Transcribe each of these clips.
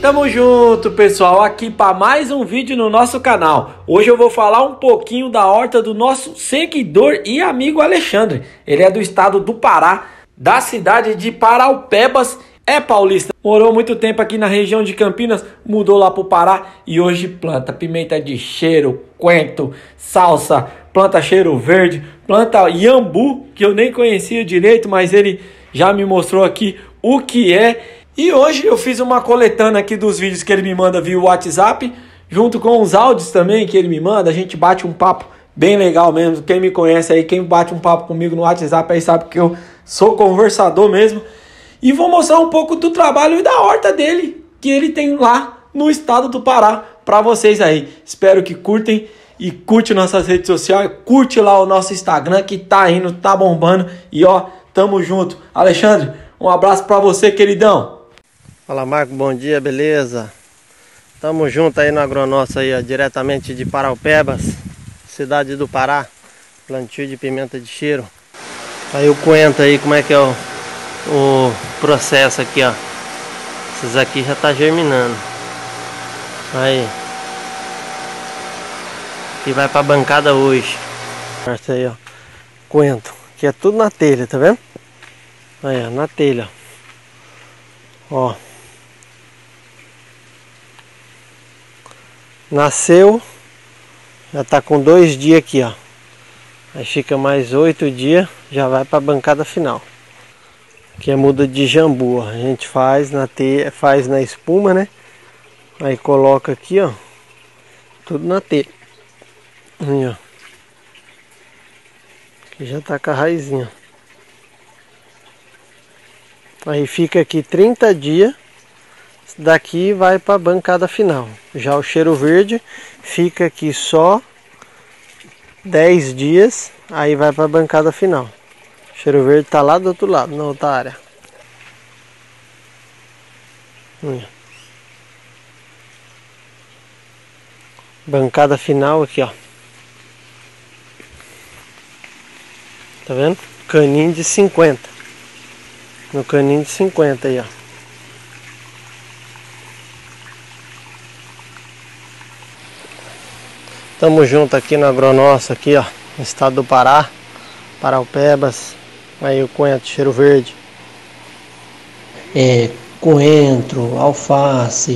Tamo junto, pessoal, aqui para mais um vídeo no nosso canal. Hoje eu vou falar um pouquinho da horta do nosso seguidor e amigo Alexandre. Ele é do estado do Pará, da cidade de Paraupebas, é paulista. Morou muito tempo aqui na região de Campinas, mudou lá pro Pará e hoje planta pimenta de cheiro, coentro, salsa, planta cheiro verde, planta iambu, que eu nem conhecia direito, mas ele já me mostrou aqui o que é. E hoje eu fiz uma coletânea aqui dos vídeos que ele me manda via WhatsApp, junto com os áudios também que ele me manda. A gente bate um papo bem legal mesmo. Quem me conhece aí, quem bate um papo comigo no WhatsApp aí sabe que eu sou conversador mesmo. E vou mostrar um pouco do trabalho e da horta dele, que ele tem lá no estado do Pará, para vocês aí. Espero que curtem e curte nossas redes sociais, curte lá o nosso Instagram que tá indo, tá bombando. E ó, tamo junto. Alexandre, um abraço para você, queridão. Fala, Marco, bom dia, beleza? Tamo junto aí no Agronosso aí, ó, diretamente de Paraupebas, cidade do Pará, plantio de pimenta de cheiro. Aí o coentro aí, como é que é o processo aqui, ó. Esses aqui já tá germinando. Aí. E vai pra bancada hoje. Essa aí, ó. Coentro, que é tudo na telha, tá vendo? Aí, ó, na telha, ó. Nasceu, já tá com 2 dias aqui, ó. Aí fica mais 8 dias, já vai para a bancada final. Que é muda de jambu, ó. A gente faz na espuma, né? Aí coloca aqui, ó, tudo na telha. Aí, ó. Aqui já tá com a raizinha. Aí fica aqui 30 dias. Daqui vai para a bancada final. Já o cheiro verde fica aqui só 10 dias. Aí vai para a bancada final. O cheiro verde tá lá do outro lado, na outra área. Bancada final aqui, ó. Tá vendo? Caninho de 50. No caninho de 50 aí, ó. Tamo junto aqui no Agronosso, aqui, ó, no estado do Pará, Paraupebas. Aí o coentro, cheiro verde. Coentro, alface,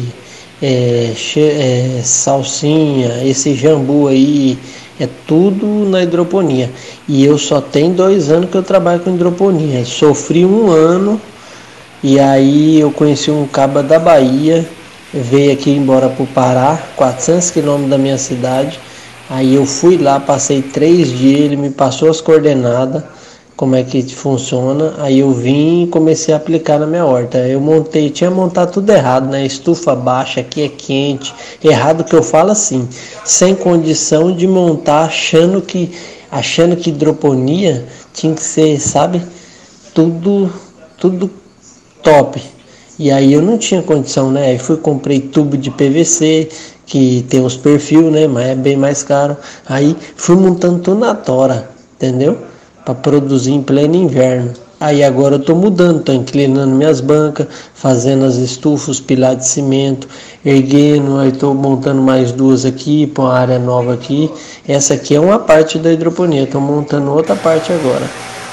salsinha, esse jambu aí, é tudo na hidroponia. E eu só tenho 2 anos que eu trabalho com hidroponia. Sofri 1 ano e aí eu conheci um caba da Bahia, veio aqui embora pro Pará, 400 quilômetros da minha cidade. Aí eu fui lá, passei 3 dias, ele me passou as coordenadas, como é que funciona. Aí eu vim e comecei a aplicar na minha horta. Eu tinha montado tudo errado, né? Estufa baixa, aqui é quente. Errado que eu falo assim, sem condição de montar, achando que hidroponia tinha que ser, sabe? Tudo top. E aí eu não tinha condição, né? Aí comprei tubo de PVC, que tem os perfil, né? Mas é bem mais caro. Aí fui montando tudo na tora, entendeu? Para produzir em pleno inverno. Aí agora eu tô mudando, tô inclinando minhas bancas, fazendo as estufas, os pilares de cimento, erguendo, aí tô montando mais 2 aqui, para uma área nova aqui. Essa aqui é uma parte da hidroponia, tô montando outra parte agora.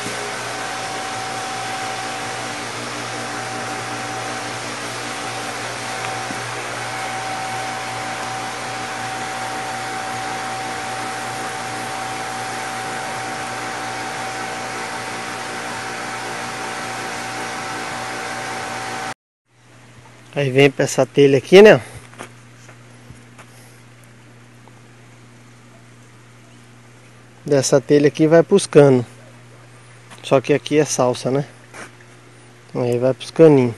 Aí vem para essa telha aqui, né? Dessa telha aqui vai pros canos. Só que aqui é salsa, né? Aí vai pros caninhos.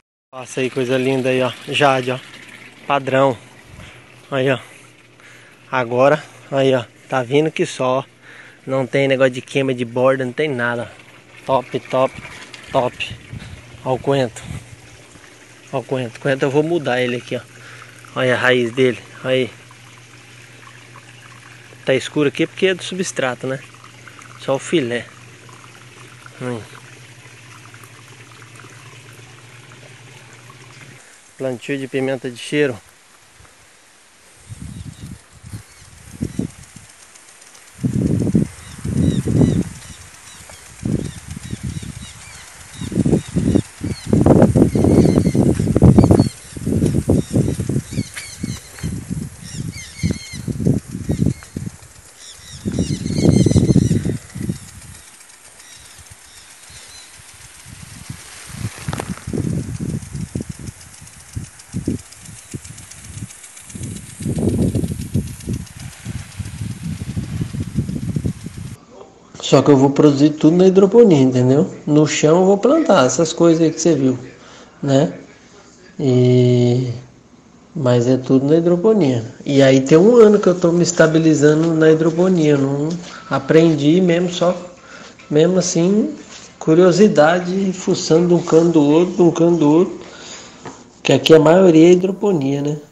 Passa aí, coisa linda aí, ó. Jade, ó. Padrão. Aí, ó. Agora, aí ó, tá vindo que só. Não tem negócio de queima de borda, não tem nada. Top, top, top. Ó o coentro. Ó o coentro. O coentro eu vou mudar ele aqui, ó. Olha a raiz dele, aí. Tá escuro aqui porque é do substrato, né? Só o filé. Plantio de pimenta de cheiro. Só que eu vou produzir tudo na hidroponia, entendeu? No chão eu vou plantar essas coisas aí que você viu, né? Mas é tudo na hidroponia. E aí tem um ano que eu tô me estabilizando na hidroponia. Eu não aprendi mesmo assim, curiosidade, fuçando de um cano do outro, que aqui a maioria é hidroponia, né?